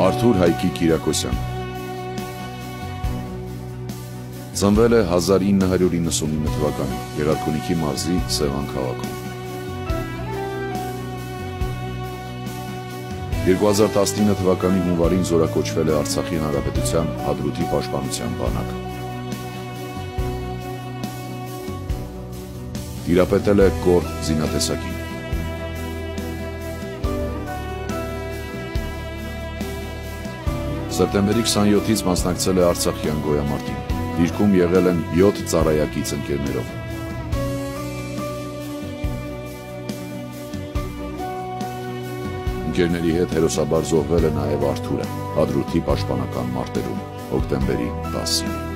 Արթուր Հայկի Կիրակոսյան ծնվել է 1999 թվականին Գեղարքունիքի մարզի Սևան քաղաքում։ 2019 թվականի հունվարին զորակոչվել է Արցախի Հանրապետության Հադրութի պաշտպանության բանակ։ Տիրապետել է կոր զինատեսակին։ Սեպտեմբերի 27-ից մասնակցել է Արցախյան գոյամարտին։ Դիրքում եղել են 7 ծառայակից ընկերներով։ Ընկերների հետ հերոսաբար զոհվել է նաև Արթուրը Հադրութի պաշտպանական մարտերում հոկտեմբերի 10-ին։